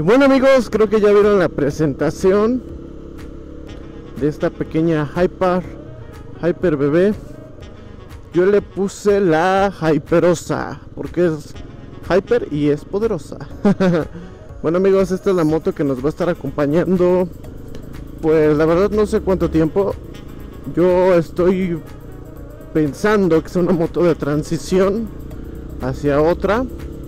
bueno amigos, creo que ya vieron la presentación de esta pequeña Hyper bebé. Yo le puse la Hyperosa porque es Hyper y es poderosa. Bueno amigos, esta es la moto que nos va a estar acompañando, pues la verdad no sé cuánto tiempo. Yo estoy pensando que es una moto de transición hacia otra.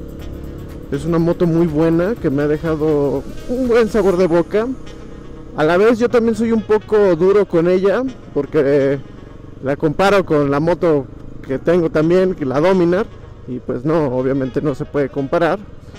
Es una moto muy buena que me ha dejado un buen sabor de boca. A la vez yo también soy un poco duro con ella porque la comparo con la moto que tengo también, que la Dominar, y pues no, obviamente no se puede comparar.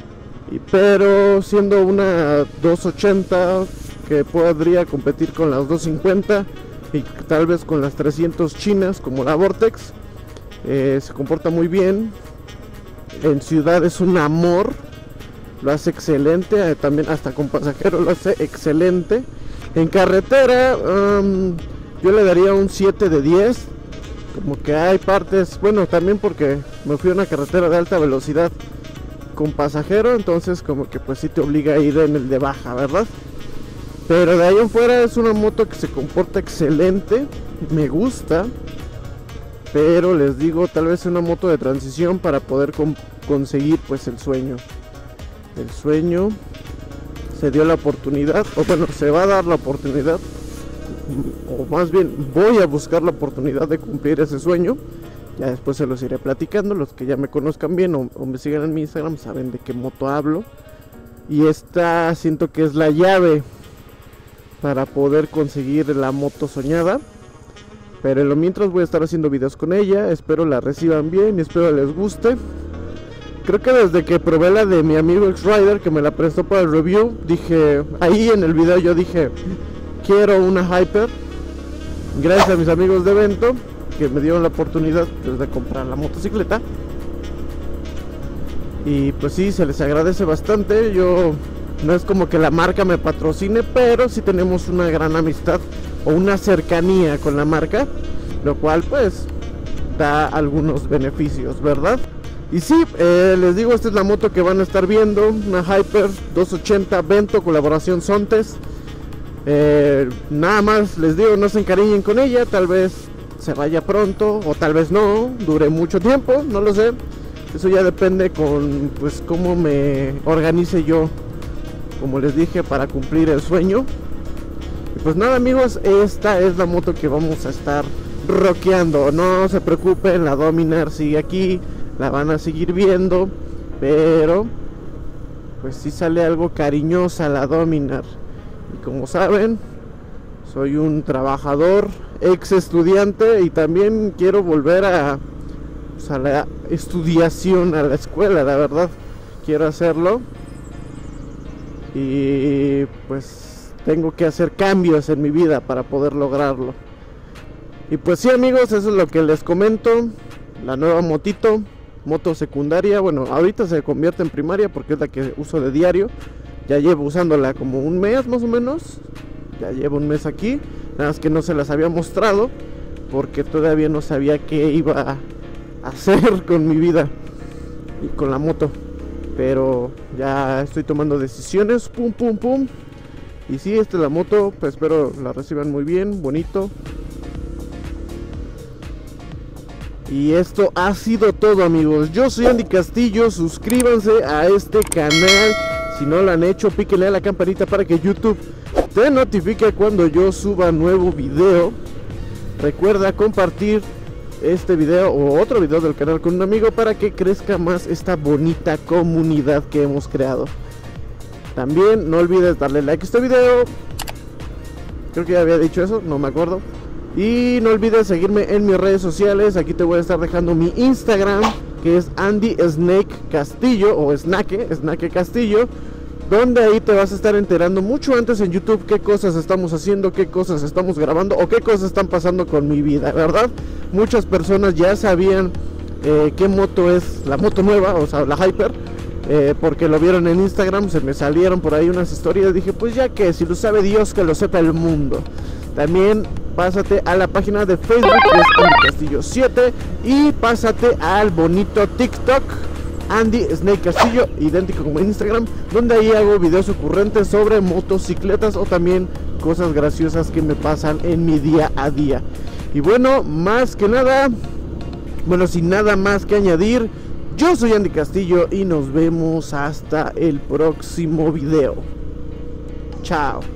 Pero siendo una 280 que podría competir con las 250 y tal vez con las 300 chinas como la Vortex, se comporta muy bien. En ciudad es un amor, lo hace excelente, también hasta con pasajeros lo hace excelente. En carretera yo le daría un 7 de 10, como que hay partes, bueno, también porque me fui a una carretera de alta velocidad con pasajero, entonces como que pues sí te obliga a ir en el de baja, ¿verdad? Pero de ahí en fuera es una moto que se comporta excelente, me gusta. Pero les digo, tal vez una moto de transición para poder conseguir pues el sueño. El sueño se dio la oportunidad, o bueno, se va a dar la oportunidad, o más bien voy a buscar la oportunidad de cumplir ese sueño. Ya después se los iré platicando. Los que ya me conozcan bien o me sigan en mi Instagram saben de qué moto hablo. Y esta siento que es la llave para poder conseguir la moto soñada. Pero en lo mientras voy a estar haciendo videos con ella. Espero la reciban bien y espero les guste. Creo que desde que probé la de mi amigo X-Rider, que me la prestó para el review, dije, ahí en el video yo dije, quiero una Hyper. Gracias a mis amigos de evento que me dieron la oportunidad pues, de comprar la motocicleta. Y pues sí, se les agradece bastante. Yo no es como que la marca me patrocine, pero sí tenemos una gran amistad o una cercanía con la marca, lo cual pues da algunos beneficios, ¿verdad? Y sí, les digo, esta es la moto que van a estar viendo, una Hyper 280 Vento, colaboración Sontes. Nada más les digo, no se encariñen con ella, tal vez se vaya pronto o tal vez no, dure mucho tiempo, no lo sé. Eso ya depende con pues cómo me organice yo, como les dije, para cumplir el sueño. Y pues nada amigos, esta es la moto que vamos a estar rockeando. No se preocupen, la Dominar sigue aquí, la van a seguir viendo, pero pues sí sale algo cariñosa la Dominar. Y como saben, soy un trabajador, ex estudiante, y también quiero volver a la estudiación, a la escuela, la verdad, quiero hacerlo. Y pues tengo que hacer cambios en mi vida para poder lograrlo. Y pues sí amigos, eso es lo que les comento. La nueva moto secundaria, bueno, ahorita se convierte en primaria porque es la que uso de diario. Ya llevo usándola como un mes más o menos. Ya llevo un mes aquí, nada más que no se las había mostrado porque todavía no sabía qué iba a hacer con mi vida y con la moto. Pero ya estoy tomando decisiones, pum pum pum. Y sí, esta es la moto, pues espero la reciban muy bien, bonito. Y esto ha sido todo amigos, yo soy Andy Castillo, suscríbanse a este canal. Si no lo han hecho, píquenle a la campanita para que YouTube te notifique cuando yo suba nuevo video. Recuerda compartir este video o otro video del canal con un amigo para que crezca más esta bonita comunidad que hemos creado. También no olvides darle like a este video. Creo que ya había dicho eso, no me acuerdo. Y no olvides seguirme en mis redes sociales. Aquí te voy a estar dejando mi Instagram, que es Andy Snake Castillo o Snake Castillo, donde ahí te vas a estar enterando mucho antes en YouTube qué cosas estamos haciendo, qué cosas estamos grabando o qué cosas están pasando con mi vida, ¿verdad? Muchas personas ya sabían qué moto es la moto nueva, o sea, la Hyper, porque lo vieron en Instagram, se me salieron por ahí unas historias. Dije, pues ya que si lo sabe Dios, que lo sepa el mundo. También pásate a la página de Facebook, que es Andy Castillo 7, y pásate al bonito TikTok, Andy Snake Castillo, idéntico como en Instagram, donde ahí hago videos ocurrentes sobre motocicletas o también cosas graciosas que me pasan en mi día a día. Y bueno, más que nada, bueno, sin nada más que añadir, yo soy Andy Castillo y nos vemos hasta el próximo video. Chao.